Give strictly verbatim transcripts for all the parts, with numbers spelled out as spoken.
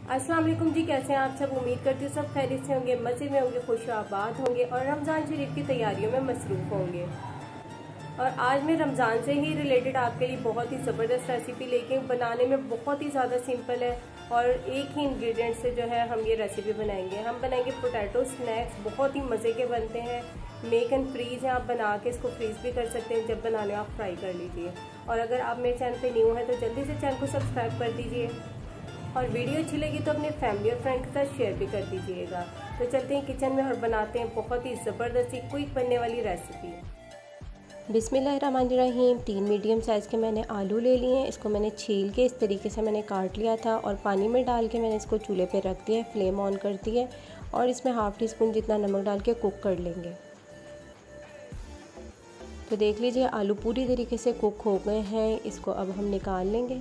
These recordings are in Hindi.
अस्सलाम वालेकुम जी, कैसे हैं आप सब। उम्मीद करती हूँ सब खैरियत से होंगे, मज़े में होंगे, खुशआबाद होंगे और रमज़ान शरीफ की तैयारियों में मसरूफ़ होंगे। और आज मैं रमज़ान से ही रिलेटेड आपके लिए बहुत ही ज़बरदस्त रेसिपी लेके बनाने में बहुत ही ज़्यादा सिंपल है और एक ही इंग्रेडिएंट से जो है हम ये रेसिपी बनाएंगे। हम बनाएंगे पोटैटो स्नैक्स, बहुत ही मज़े के बनते हैं। मेक एंड फ्रीज है, आप बना के इसको फ्रीज भी कर सकते हैं, जब बनाने आप फ्राई कर लीजिए। और अगर आप मेरे चैनल पे न्यू हैं तो जल्दी से चैनल को सब्सक्राइब कर दीजिए और वीडियो अच्छी लगी तो अपने फैमिली और फ्रेंड के साथ शेयर भी कर दीजिएगा। तो चलते हैं किचन में और बनाते हैं बहुत ही ज़बरदस्त क्विक बनने वाली रेसिपी। बिस्मिल्लाहिर्रहमानिर्रहीम। तीन मीडियम साइज़ के मैंने आलू ले लिए हैं। इसको मैंने छील के इस तरीके से मैंने काट लिया था और पानी में डाल के मैंने इसको चूल्हे पे रख दिया है, फ्लेम ऑन कर दी है और इसमें हाफ़ टी स्पून जितना नमक डाल के कुक कर लेंगे। तो देख लीजिए आलू पूरी तरीके से कुक हो गए हैं, इसको अब हम निकाल लेंगे।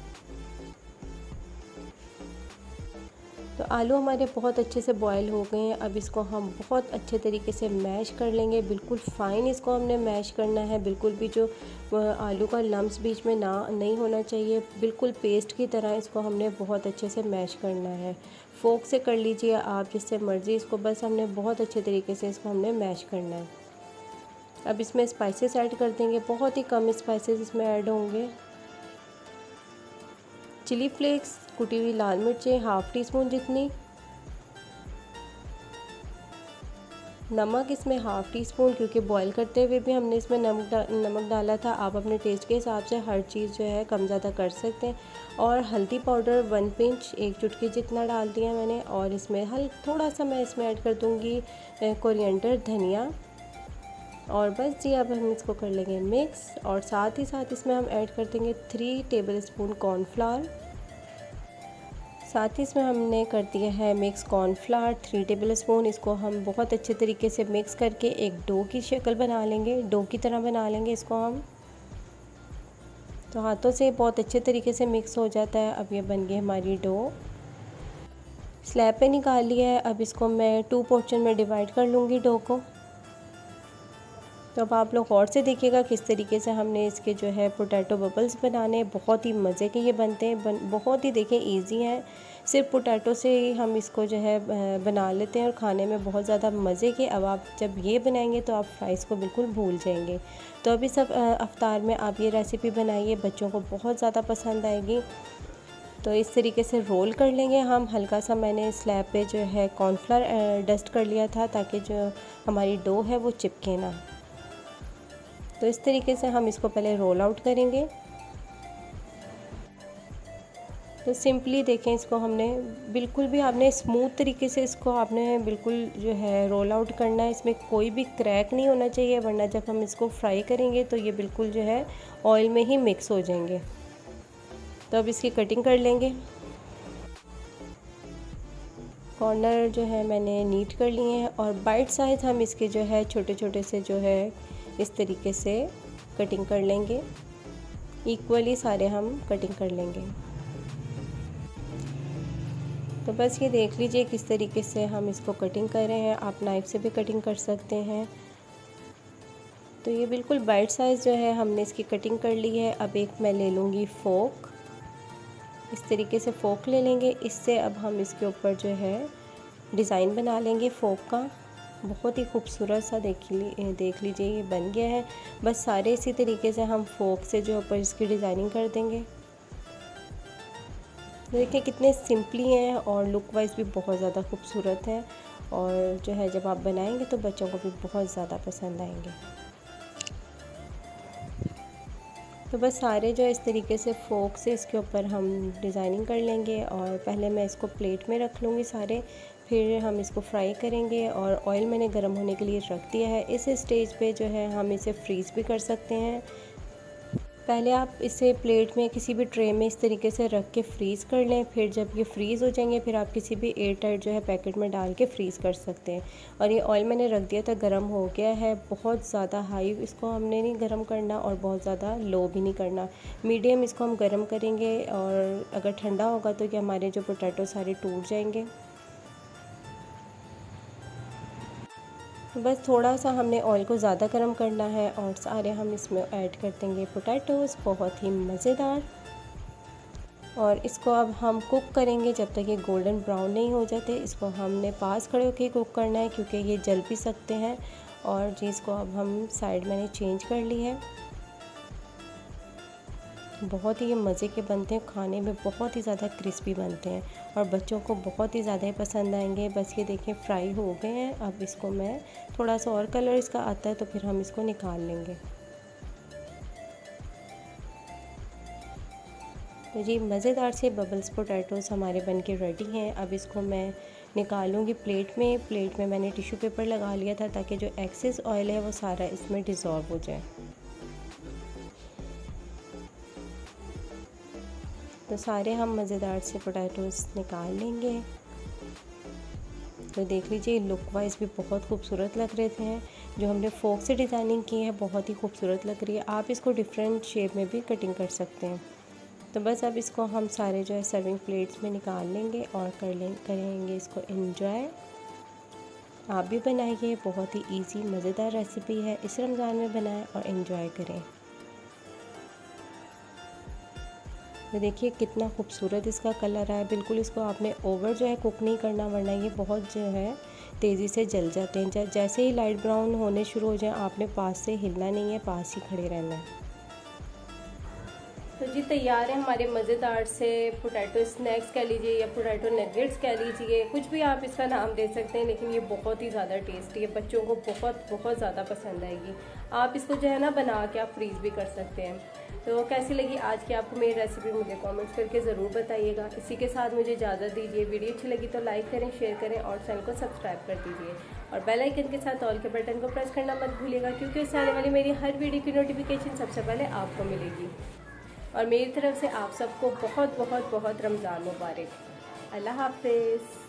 तो आलू हमारे बहुत अच्छे से बॉयल हो गए हैं। अब इसको हम बहुत अच्छे तरीके से मैश कर लेंगे, बिल्कुल फ़ाइन इसको हमने मैश करना है। बिल्कुल भी जो आलू का लम्स बीच में ना नहीं होना चाहिए, बिल्कुल पेस्ट की तरह इसको हमने बहुत अच्छे से मैश करना है। फोक से कर लीजिए आप, जिससे मर्ज़ी, इसको बस हमने बहुत अच्छे तरीके से इसको हमने मैश करना है। अब इसमें स्पाइसेस ऐड कर देंगे, बहुत ही कम स्पाइसेस इसमें ऐड होंगे। चिली फ्लेक्स, कुटी हुई लाल मिर्चें हाफ़ टी स्पून जितनी, नमक इसमें हाफ़ टी स्पून, क्योंकि बॉईल करते हुए भी हमने इसमें नमक डा, नमक डाला था। आप अपने टेस्ट के हिसाब से हर चीज़ जो है कम ज़्यादा कर सकते हैं। और हल्दी पाउडर वन पिंच, एक चुटकी जितना डाल दिया मैंने। और इसमें हल थोड़ा सा मैं इसमें ऐड कर दूँगी कोरिएंडर, धनिया। और बस जी अब हम इसको कर लेंगे मिक्स। और साथ ही साथ इसमें हम ऐड कर देंगे थ्री टेबल स्पून कॉर्नफ्लावर। साथ ही इसमें हमने कर दिया है mix cornflour three tablespoon. इसको हम बहुत अच्छे तरीके से मिक्स करके एक डो की शक्ल बना लेंगे, डो की तरह बना लेंगे इसको हम। तो हाथों से बहुत अच्छे तरीके से मिक्स हो जाता है। अब ये बन गई हमारी डो। स्लैब पे निकाल लिया है। अब इसको मैं टू पोर्शन में डिवाइड कर लूँगी डो को। तो अब आप लोग गौर से देखिएगा किस तरीके से हमने इसके जो है पोटैटो बबल्स बनाने। बहुत ही मज़े के ये बनते हैं, बन बहुत ही देखें इजी हैं। सिर्फ पोटैटो से ही हम इसको जो है बना लेते हैं और खाने में बहुत ज़्यादा मज़े के। अब आप जब ये बनाएंगे तो आप फ्राइज़ को बिल्कुल भूल जाएंगे। तो अभी सब अफ्तार में आप ये रेसिपी बनाइए, बच्चों को बहुत ज़्यादा पसंद आएगी। तो इस तरीके से रोल कर लेंगे हम। हल्का सा मैंने स्लैब पे जो है कॉर्नफ्लावर डस्ट कर लिया था ताकि जो हमारी डो है वो चिपके ना। तो इस तरीके से हम इसको पहले रोल आउट करेंगे। तो सिंपली देखें, इसको हमने बिल्कुल भी आपने स्मूथ तरीके से इसको आपने बिल्कुल जो है रोल आउट करना है। इसमें कोई भी क्रैक नहीं होना चाहिए, वरना जब हम इसको फ्राई करेंगे तो ये बिल्कुल जो है ऑयल में ही मिक्स हो जाएंगे। तो अब इसकी कटिंग कर लेंगे। कॉर्नर जो है मैंने नीट कर लिए हैं और बाइट साइज़ हम इसके जो है छोटे छोटे से जो है इस तरीके से कटिंग कर लेंगे। इक्वली सारे हम कटिंग कर लेंगे। तो बस ये देख लीजिए किस तरीके से हम इसको कटिंग कर रहे हैं। आप नाइफ़ से भी कटिंग कर सकते हैं। तो ये बिल्कुल बाइट साइज़ जो है हमने इसकी कटिंग कर ली है। अब एक मैं ले लूँगी फोक, इस तरीके से फोक ले लेंगे। इससे अब हम इसके ऊपर जो है डिज़ाइन बना लेंगे फोक का। बहुत ही खूबसूरत सा देख ली देख लीजिए ये बन गया है। बस सारे इसी तरीके से हम फोक से जो ऊपर इसकी डिज़ाइनिंग कर देंगे। देखिए कितने सिंपली हैं और लुक वाइज भी बहुत ज़्यादा खूबसूरत हैं। और जो है जब आप बनाएंगे तो बच्चों को भी बहुत ज़्यादा पसंद आएंगे। तो बस सारे जो इस तरीके से फोक से इसके ऊपर हम डिज़ाइनिंग कर लेंगे। और पहले मैं इसको प्लेट में रख लूँगी सारे, फिर हम इसको फ्राई करेंगे। और ऑयल मैंने गर्म होने के लिए रख दिया है। इस स्टेज पे जो है हम इसे फ्रीज़ भी कर सकते हैं। पहले आप इसे प्लेट में किसी भी ट्रे में इस तरीके से रख के फ्रीज़ कर लें। फिर जब ये फ्रीज़ हो जाएंगे फिर आप किसी भी एयर टाइट जो है पैकेट में डाल के फ्रीज़ कर सकते हैं। और ये ऑयल मैंने रख दिया था, गर्म हो गया है। बहुत ज़्यादा हाई इसको हमने नहीं गर्म करना और बहुत ज़्यादा लो भी नहीं करना, मीडियम इसको हम गर्म करेंगे। और अगर ठंडा होगा तो ये हमारे जो पोटैटो सारे टूट जाएंगे। बस थोड़ा सा हमने ऑयल को ज़्यादा गर्म करना है और सारे हम इसमें ऐड कर देंगे पोटैटोज़, बहुत ही मज़ेदार। और इसको अब हम कुक करेंगे जब तक ये गोल्डन ब्राउन नहीं हो जाते। इसको हमने पास खड़े होकर कुक करना है क्योंकि ये जल भी सकते हैं। और जी इसको अब हम साइड मैंने चेंज कर ली है। बहुत ही ये मज़े के बनते हैं, खाने में बहुत ही ज़्यादा क्रिस्पी बनते हैं और बच्चों को बहुत ही ज़्यादा पसंद आएंगे। बस ये देखें फ्राई हो गए हैं। अब इसको मैं थोड़ा सा और कलर इसका आता है तो फिर हम इसको निकाल लेंगे। तो जी मज़ेदार से बबल्स पोटैटोज़ हमारे बनके रेडी हैं। अब इसको मैं निकालूंगी प्लेट में। प्लेट में मैंने टिश्यू पेपर लगा लिया था ताकि जो एक्सेस ऑयल है वो सारा इसमें डिज़ोल्व हो जाए। तो सारे हम मज़ेदार से पोटैटोज़ निकाल लेंगे। तो देख लीजिए लुक वाइज भी बहुत खूबसूरत लग रहे थे। जो हमने फोक से डिज़ाइनिंग की है बहुत ही खूबसूरत लग रही है। आप इसको डिफरेंट शेप में भी कटिंग कर सकते हैं। तो बस अब इसको हम सारे जो है सर्विंग प्लेट्स में निकाल लेंगे और कर लें करेंगे इसको एंजॉय। आप भी बनाइए, बहुत ही इजी मज़ेदार रेसिपी है। इस रमज़ान में बनाएं और एंजॉय करें। तो देखिए कितना खूबसूरत इसका कलर है। बिल्कुल इसको आपने ओवर जो है कुक नहीं करना वरना ये बहुत जो है तेज़ी से जल जाते हैं। जैसे ही लाइट ब्राउन होने शुरू हो जाए आपने पास से हिलना नहीं है, पास ही खड़े रहना है। तो जी तैयार है हमारे मज़ेदार से पोटैटो स्नैक्स कह लीजिए या पोटैटो नगेट्स कह लीजिए, कुछ भी आप इसका नाम दे सकते हैं। लेकिन ये बहुत ही ज़्यादा टेस्टी है, बच्चों को बहुत बहुत ज़्यादा पसंद आएगी। आप इसको जो है ना बना के आप फ्रीज़ भी कर सकते हैं। तो कैसी लगी आज की आपको मेरी रेसिपी मुझे कमेंट्स करके ज़रूर बताइएगा। इसी के साथ मुझे इजाज़त दीजिए। वीडियो अच्छी लगी तो लाइक करें, शेयर करें और चैनल को सब्सक्राइब कर दीजिए और बेल आइकन के साथ ऑल के बटन को प्रेस करना मत भूलिएगा क्योंकि इससे आने वाली मेरी हर वीडियो की नोटिफिकेशन सबसे पहले आपको मिलेगी। और मेरी तरफ से आप सबको बहुत बहुत बहुत रमज़ान मुबारक। अल्लाह हाफ़िज़।